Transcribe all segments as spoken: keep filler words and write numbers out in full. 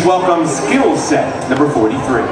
welcome Skillz Set, number forty-three.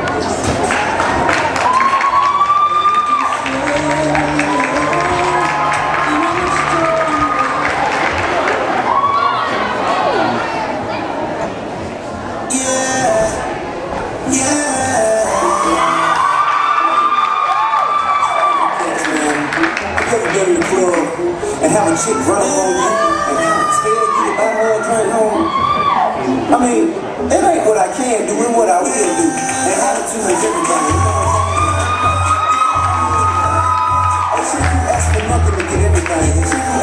In the club and have a chick run up on you and kind of tell you to buy her a drink home. I mean, it ain't what I can do, it's what I will do. And attitude is everything, you know what I'm saying? They should you ask for nothing to get everything.